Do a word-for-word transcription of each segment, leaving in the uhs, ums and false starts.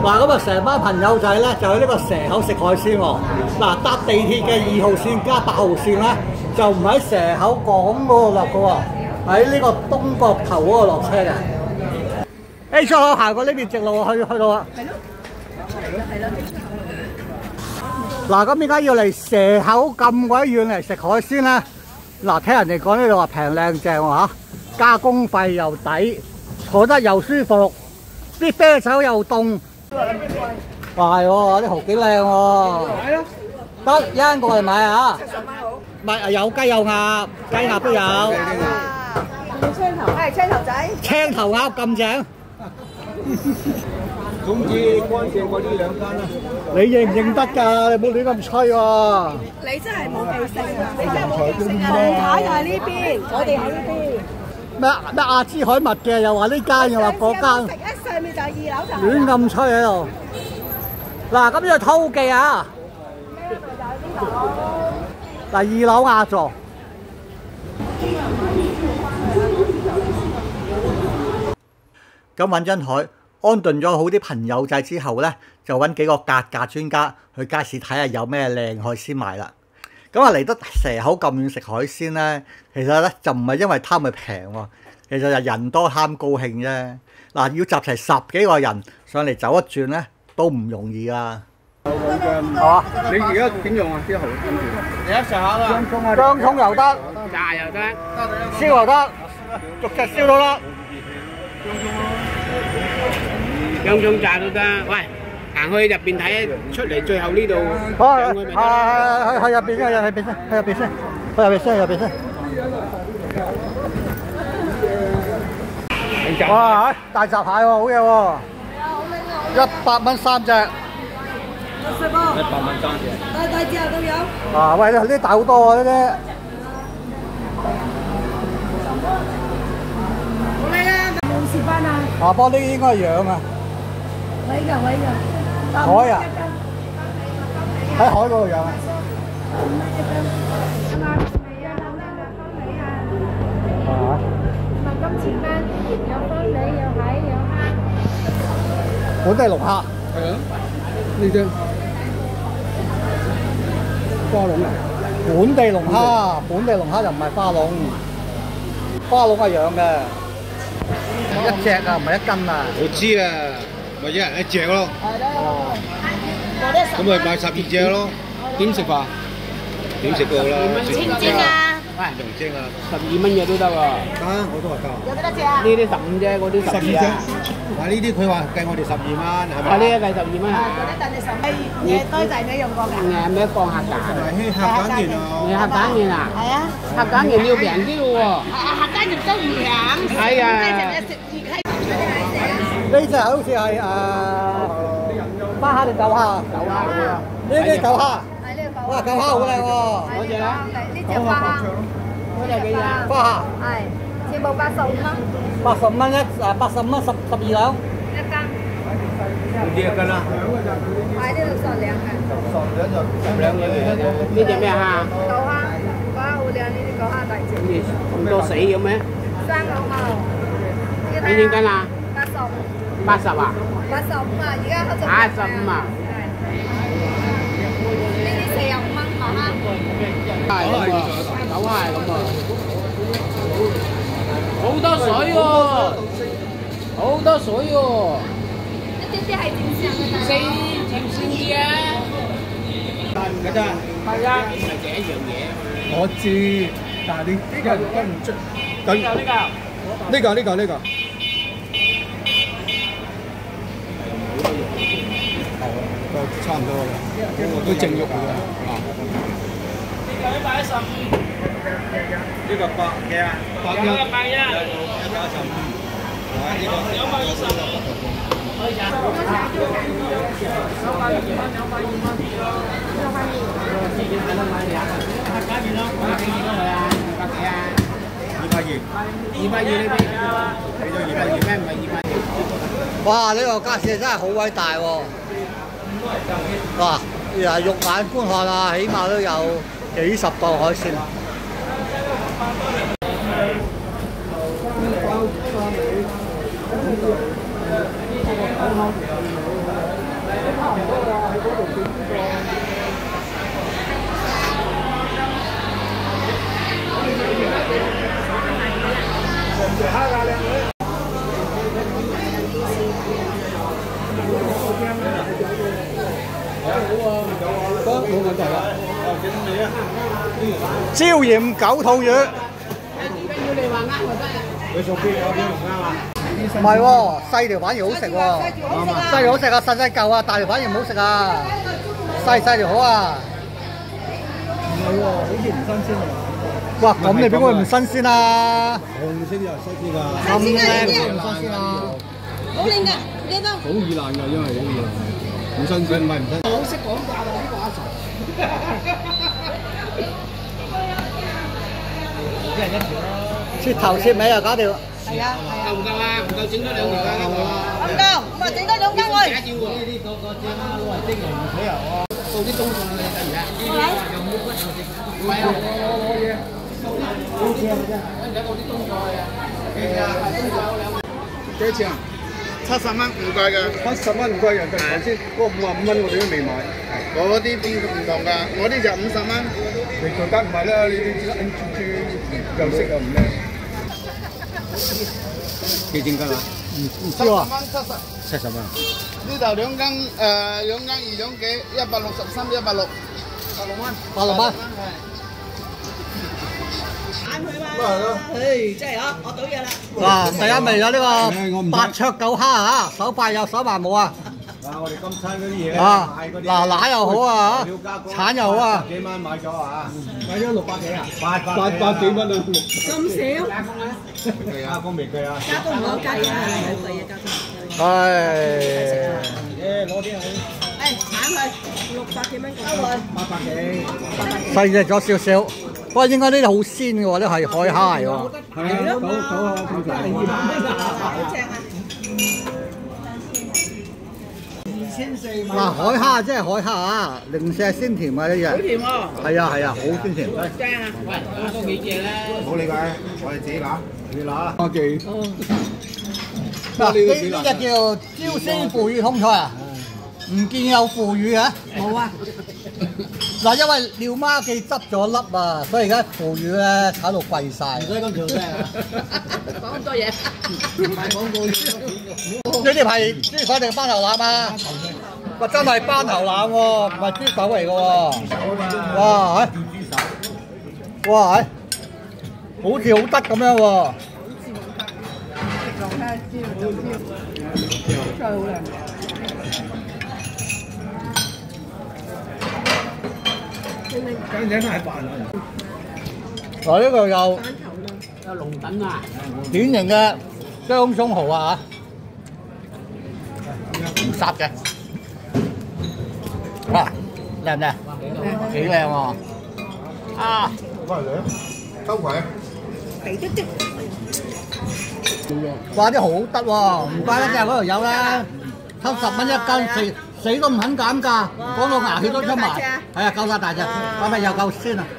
嗱，咁啊，成班朋友仔咧就去呢個蛇口食海鮮喎。嗱，搭地鐵嘅二號線加八號線咧，就唔喺蛇口港嗰度落嘅喎，喺呢個東角頭嗰度落車嘅。誒，出口行過呢邊直路去去到啊。係咯，係咯。嗱，咁點解要嚟蛇口咁鬼遠嚟食海鮮咧？嗱，聽人哋講呢度話平靚正喎嚇，加工費又抵，坐得又舒服，啲啤酒又凍。係喎，啲蠔幾靚喎。係咯。得，一陣過嚟買啊！七十蚊好。買有雞有鴨，雞鴨都有。 青頭，係青頭仔。 青頭鴨咁正。 總之乾淨過呢兩間啦。 你認唔認得㗎？你冇亂咁吹喎。 你真係冇記性啊！你真係冇記性啊！龍太就係呢邊，我哋喺呢邊。 咩咩亞芝海蜜嘅，又話呢間，又話嗰間。 食一上面就係二樓就。 亂咁吹喺度。嗱，咁呢個偷記啊！嗱，二樓亞座。咁揾張台安頓咗好啲朋友仔之後咧，就揾幾個格價專家去街市睇下有咩靚海鮮賣啦。咁啊嚟得蛇口咁遠食海鮮咧，其實咧就唔係因為貪佢平喎，其實就人多貪高興啫。嗱，要集齊十幾個人上嚟走一轉咧，都唔容易啊！係嘛？ 你而家點用啊？啲蠔你一上下啦， 薑葱又得， 炸又得， 燒又得，逐隻燒都得。 薑葱炸都得。喂，行去入邊睇，出嚟最後呢度。 係係係係入邊先，入邊先，去入邊先，去入邊先，入邊先。哇！大閘蟹喎，好嘢喎！一百蚊三隻。 一百蚊三隻。 大大隻都有。 啊喂，呢啲大好多喎呢啲。 好靚啊！冇蝕翻啊！ 啊，不過呢啲應該係養啊。 位㗎位㗎。 海啊！喺海嗰度養啊。啊！ 咁前面有風梨，有蟹，有蝦。 本地龍蝦。 係啊，呢張花龍啊！ 本地龍蝦，本地龍蝦就唔係花龍，花龍係養嘅，一隻啊，唔係一斤啊。 我知啊，咪一人一隻咯。 係咯。 咁咪買十二隻咯。點食法？點食都好啦。 清蒸啊！ 喂，用蒸啊！十二蚊嘢都得喎。得，我都話得。 有幾多隻啊？ 呢啲十五隻，嗰啲十二隻。嗱呢啲佢話計我哋十二蚊，係咪？啊呢一計十二蚊啊！ 嗰啲等你十蚊，嘢堆仔你用過㗎？ 誒咩放客揀？客揀完啊！你客揀完啊？ 係啊。 客揀完要平啲咯喎。 客揀完都唔平。 係啊。 呢隻好似係誒花蝦定狗蝦啊？ 狗蝦啊！ 呢啲狗蝦。 係呢個狗蝦。 哇，狗蝦好靚喎！ 嗰隻咧？ 呢隻花蝦。 嗰隻幾隻？ 花蝦。 係，全部八十五蚊。 八十蚊一誒，八十蚊十十二兩。 一斤。 唔知一斤啦。 係呢度十兩嘅。 十兩就十兩嘅。呢隻咩蝦？ 狗蝦，狗蝦好靚，呢啲狗蝦大隻。 咁多死嘅咩？ 生牛毛。 幾錢斤啊？ 八十。 八十啊？ 八十五啊，而家開咗。 八十五啊？ 呢啲四十五蚊牛蝦。 係咁啊，狗蝦係咁啊，好多水喎，好多水喎。 呢啲啲係點算嘅？ 四條線嘅。㗎咋？係啊，唔係這一樣嘢。 我知，但係你呢個跟唔出。 呢個呢個。 呢個呢個呢個。 都差唔多啦，都正肉嚟㗎。啊。呢個一百一十五。呢個百幾啊？百一。一百一。一百一十五。係呢個。兩百二十。可以㗎。兩百二蚊，兩百二蚊。兩百二。客家麵咯，我哋幾多佢啊？百幾啊？二百二。二百二呢邊？俾咗二百二咩？唔係二百二。 哇！呢個街市真係好偉大喎！哇！誒肉眼觀看啊，起碼都有幾十檔海鮮。 椒鹽九肚魚。 佢屬邊有邊唔啱啊？ 唔係喎，細條反而好食喎，細條好食啊，細細嚿啊，大條反而唔好食啊，細細條好啊。 唔係喎，好似唔新鮮喎。 哇，咁你點會唔新鮮啊？ 紅色又新鮮㗎。 咁靚唔新鮮啊？ 好靚㗎，記得。 好易爛㗎，因為好易爛，唔新鮮唔係唔新鮮。 好識講價喎，呢個阿 Sir。 一人一條咯。 切頭切尾啊，搞掂。 係啊，係啊。 夠唔夠啊？唔夠整多兩條啊！ 唔夠，咁啊整多兩間去。 呢啲個個正啊，都係蒸牛唔水油啊。做啲冬餸你得唔得？又冇骨又食。唔係啊，我我我嘢。好似啊，真係。揾緊我啲冬菜啊。幾錢啊？幾錢啊？七十蚊唔貴㗎。七十蚊唔貴人哋頭先嗰五十五蚊我哋都未買。嗰啲邊唔同㗎？我啲就五十蚊。你做得唔係啦，你啲豬豬又色又唔靚。幾錢斤啊？唔唔知喎。七十蚊。呢度兩斤誒兩斤二兩幾，一百六十三，一百六。百六蚊。 百六蚊。 揀佢嘛。 咪係咯。 誒，真係啊！我倒嘢啦。 嗱，第一味有呢個白灼狗蝦啊，手快有手慢冇啊！ 嗱，我哋今餐嗰啲嘢咧， 啊， 買嗰啲嗱奶又好啊，橙又好啊， 幾蚊買咗啊？買咗六百幾啊？八百八百幾蚊啊！ 咁少？ 加工咧？未加工未計啊？ 加工唔好加嘢啊，好貴啊加工。 唉， 誒，攞啲去。 誒，橙佢六百幾蚊收佢。 八百幾。 細隻咗少少，不過應該呢啲好鮮嘅喎，呢係海蝦嚟喎。 係啊，九九啊，咁就係二百蚊啊！ 好正啊！ 嗱，海蝦真係海蝦啊，零舍鮮甜啊呢隻。 好甜喎。 係啊係啊，好鮮甜。 正啊！喂，多幾隻咧。 唔好理解，我哋自己拿，你拿。八幾？ 嗱，呢呢隻叫椒絲腐乳通菜啊，唔見有腐乳嘅。 冇啊。 嗱，因為廖媽記執咗粒啊，所以而家腐乳咧炒到貴晒。 所以咁做咩啊？ 講咁多嘢。 唔係廣告。 呢啲係豬手定斑頭腩啊？哇，真係斑頭腩喎，唔係豬手嚟嘅喎。哇，係，哇，係，好似好得咁樣喎。 真係好靚。 簡直太煩啦！ 嗱，呢個有有龍躉啊！ 典型嘅姜葱蠔啊嚇，唔霎嘅。哇，靚唔靚？幾靚喎！啊！ 翻嚟啊！收皮。 肥嘟嘟。 哇！啲好得喎，唔怪得之係嗰條友咧，收十蚊一斤，死死都唔肯減價，講到牙血都出埋。係啊，夠晒大隻，咁咪又夠鮮啊！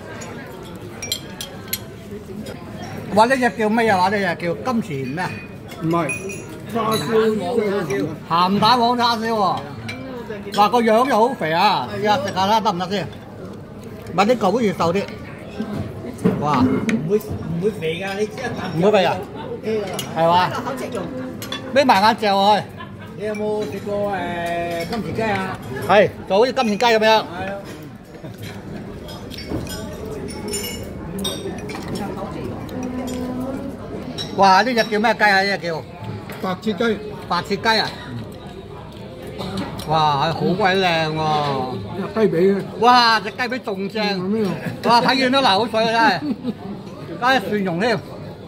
話呢隻叫咩啊？話呢隻叫金錢咩？ 唔係叉燒鹹蛋黃叉燒喎。嗱個樣又好肥啊！依家食下啦，得唔得先？買啲舊好似瘦啲。哇！ 唔會唔會肥㗎，你知啊？ 唔會肥啊？ OK 㗎。 係嘛？ 口即溶。 眯埋眼嚼落去。 你有冇食過誒金錢雞啊？ 係，就好似金錢雞咁樣。 係啊。 哇！呢隻叫咩雞啊？呢隻叫白切雞。 白切雞啊！哇，係好鬼靚喎！ 雞髀嘅。 哇，隻雞髀仲正。哇，睇見都流口水啊！真係，加啲蒜蓉添。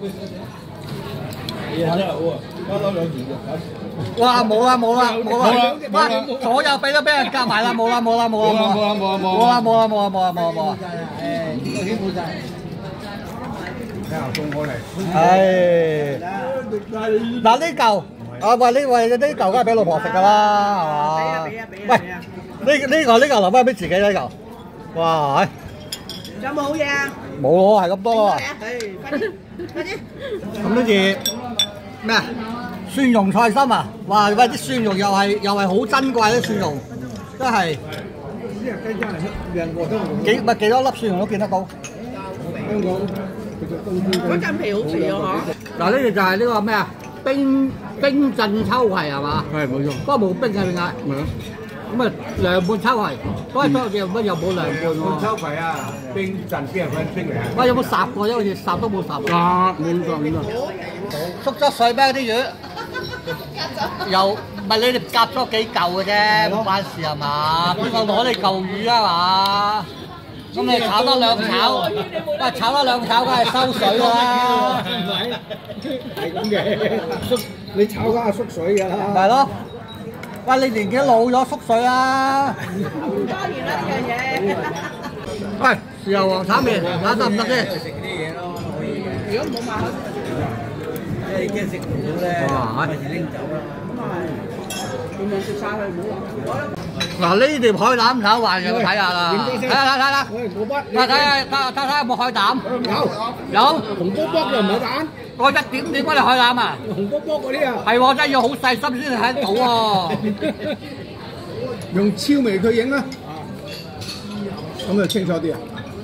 嘢真係好啊！加多兩件嘅。 哇！冇啦冇啦冇啦！哇！左右髀都俾人夾埋啦！冇啦冇啦冇啦冇啦冇啦冇冇啦冇啦冇啦冇啦冇啦冇啦！ 誒，呢個全部晒。聽下送過嚟。 係。嗱呢嚿。啊喂！呢喂呢嚿梗係俾老婆食㗎啦，係嘛？ 俾啊俾啊俾啊！ 喂，呢呢個呢嚿留翻俾自己呢嚿。哇！ 有冇好嘢啊？ 冇喎，係咁多咯。 誒，快啲快啲！ 咁跟住咩啊？蒜蓉菜心啊！哇！喂，啲蒜蓉又係又係好珍貴啲蒜蓉。 真係呢隻雞真係兩個都冇。 幾咪幾多粒蒜蓉都見得到。 香港其實冬天嗰陣皮好肥啊嗱，呢條就係呢個咩啊？冰冰鎮秋葵係嘛？ 係冇錯。 不過冇冰嘅點解？ 係啊。 咁啊，涼拌秋葵，嗰個秋乜又冇涼拌喎？ 秋葵啊，冰鎮邊係分冰嚟啊？ 喂，有冇烚過啫？好似烚都冇烚。 啊，冇錯冇錯。 縮咗水咩啲魚？又唔係你哋夾咗幾嚿嘅啫，冇關事係嘛？邊個攞你嚿魚啊嘛？咁你炒多兩炒，喂炒多兩炒梗係收水啦。 唔係，係咁嘅，縮你炒梗係縮水㗎啦。 係咯。喂，你年紀老咗縮水啦。 加完啦呢樣嘢。 喂，豉油黃炒麵，睇下得唔得先？ 如果冇買開， 即係驚食唔到咧，費事拎走啦。 盡量食晒佢，唔好話。 嗱，呢碟海膽炒飯有冇睇下啦？睇下睇下睇下。 喂，我不。 睇下睇睇睇有冇海膽？ 有。 有。 紅卜卜嘅唔係蛋。 我一點點嗰啲海膽啊！ 紅卜卜嗰啲啊。 係喎，真係要好細心先睇得到喎。 用超微佢影啦。咁就清楚啲啊。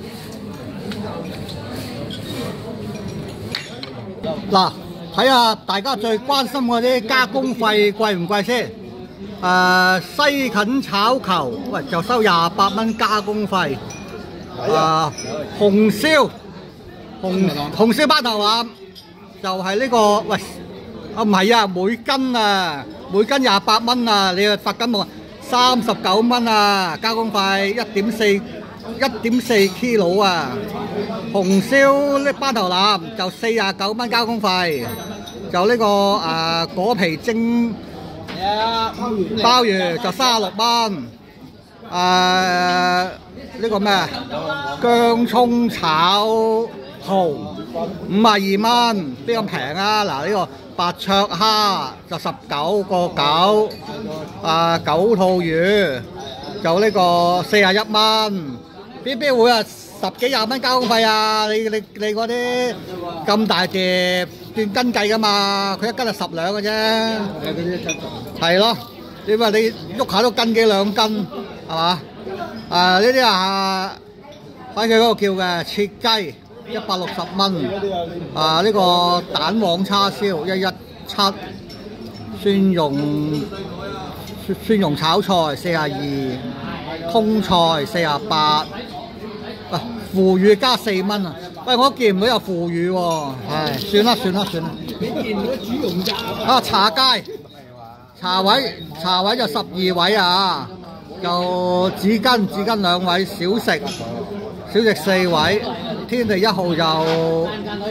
嗱，睇下大家最關心嗰啲加工費貴唔貴先？誒西芹炒球，喂就收廿八蚊加工費。誒紅燒紅紅燒巴頭腩就係呢個，喂啊唔係啊，每斤啊每斤廿八蚊啊，你啊罰緊我三十九蚊啊，加工費一點四一點四 kilo 啊。紅燒呢巴頭腩就四廿九蚊加工費，就呢個誒果皮蒸。鮑魚就三十六蚊，誒、呃、呢、這個咩啊？薑葱炒蠔五十二蚊，邊咁平啊？嗱，呢個白灼蝦就十九個九，誒九肚魚就呢個四十一蚊，邊邊會啊十幾廿蚊加工費啊？你你你嗰啲咁大碟斷斤計噶嘛？佢一斤係十兩嘅啫。係咯，你話你喐下都斤幾兩斤，係嘛？誒呢啲啊，喺佢嗰個叫嘅切雞一百六十蚊，啊呢個蛋黃叉燒一一七，蒜蓉蒜蓉炒菜四十二，通菜四十八，喂腐乳加四蚊啊！喂，我見唔到有腐乳喎，唉，算啦算啦算啦。 你見到豬蓉咋？ 啊茶街。茶位茶位就十二位啊，就紙巾紙巾兩位，小食小食四位，天地一號就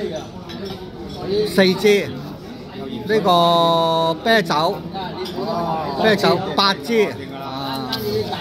四支，呢、這個啤酒啤酒八支啊，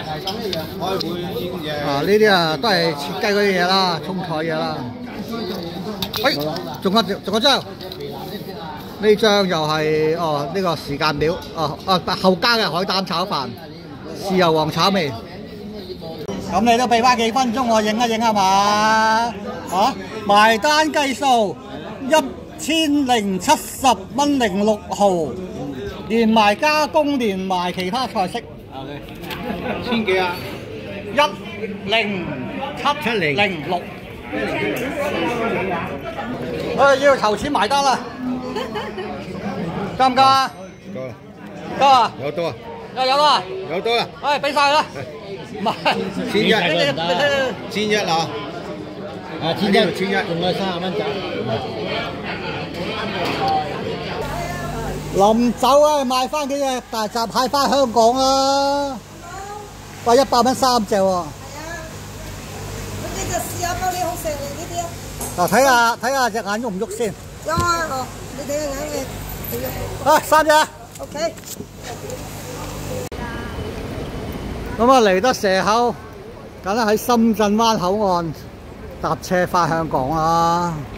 啊呢啲啊都係切雞嗰啲嘢啦，葱菜嘢啦。喂、哎，仲有仲有張。呢張又係哦，呢、這個時間表哦哦後加嘅海膽炒飯，豉油黃炒麵。咁你都俾翻幾分鐘我影一影係嘛？嚇，埋單計數一千零七十蚊零六毫，連埋加工，連埋其他菜式。 千幾啊？ 一零七零六。我要籌錢埋單啦！夠唔夠啊？ 夠啦。 夠啊？ 有多啊？ 有有啦。 有多啦。 唉，俾晒佢啦。唔係。 千一。千一啊！啊，千一，千一，仲有三十蚊仔。 臨走啊，買翻幾隻大閘蟹翻香港啊！喂，一百蚊三隻喎。係啊。 呢隻豉油玻璃好食嚟呢啲啊。 嗱，睇下睇下隻眼喐唔喐先。 有啊，哦，你睇下眼嘅。 啊，三隻。 OK。 咁啊，嚟得蛇口，梗係喺深圳灣口岸搭車翻香港啦。